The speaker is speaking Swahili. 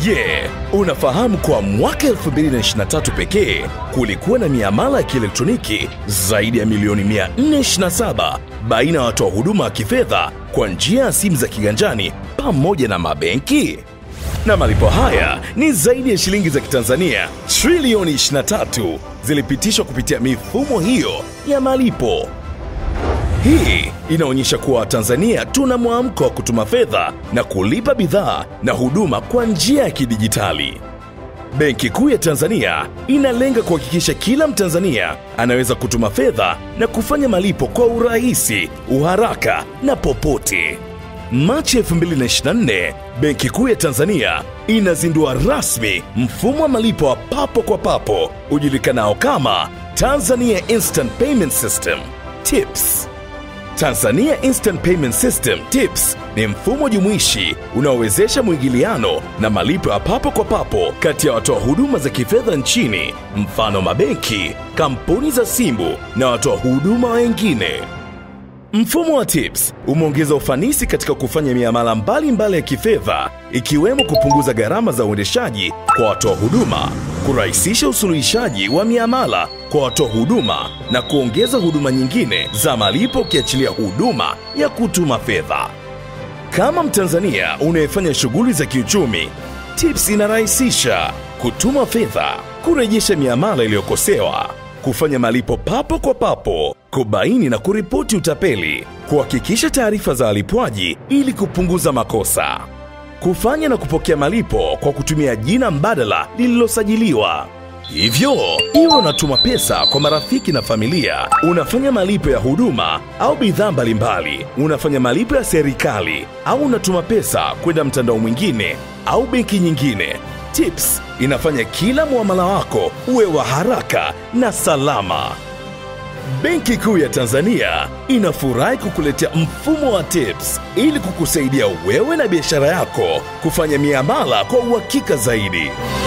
Je, unafahamu kwa mwaka 2023 pekee kulikuwa na miamala ya kielektroniki zaidi ya milioni 427 baina ya watoa huduma wa kifedha kwa njia ya simu za kiganjani pamoja na mabenki? Na malipo haya ni zaidi ya shilingi za Kitanzania trilioni 23 zilipitishwa kupitia mifumo hiyo ya malipo. Hii inaonyesha kuwa Tanzania tuna mwamko wa kutuma fedha na kulipa bidhaa na huduma kwa njia ya kidijitali. Benki Kuu ya Tanzania inalenga kuhakikisha kila Mtanzania anaweza kutuma fedha na kufanya malipo kwa urahisi, uharaka na popote. Machi 2024, Benki Kuu ya Tanzania inazindua rasmi mfumo wa malipo wa papo kwa papo ujulikanao kama Tanzania Instant Payment System, TIPS. Tanzania Instant Payment System, TIPS, ni mfumo jumuishi unaowezesha mwingiliano na malipo ya papo kwa papo kati ya watoa huduma za kifedha nchini, mfano mabenki, kampuni za simu na watoa huduma wengine. Mfumo wa TIPS umeongeza ufanisi katika kufanya miamala mbalimbali ya kifedha, ikiwemo kupunguza gharama za uendeshaji kwa watoa huduma, kurahisisha usuluhishaji wa miamala kwa watoa huduma na kuongeza huduma nyingine za malipo ukiachilia huduma ya kutuma fedha. Kama Mtanzania unayefanya shughuli za kiuchumi, TIPS inarahisisha kutuma fedha, kurejesha miamala iliyokosewa, kufanya malipo papo kwa papo, kubaini na kuripoti utapeli, kuhakikisha taarifa za walipwaji ili kupunguza makosa, kufanya na kupokea malipo kwa kutumia jina mbadala lililosajiliwa. Hivyo, iwe unatuma pesa kwa marafiki na familia, unafanya malipo ya huduma au bidhaa mbalimbali, unafanya malipo ya serikali au unatuma pesa kwenda mtandao mwingine au benki nyingine, TIPS inafanya kila muamala wako uwe wa haraka na salama. Benki Kuu ya Tanzania inafurahi kukuletea mfumo wa TIPS ili kukusaidia wewe na biashara yako kufanya miamala kwa uhakika zaidi.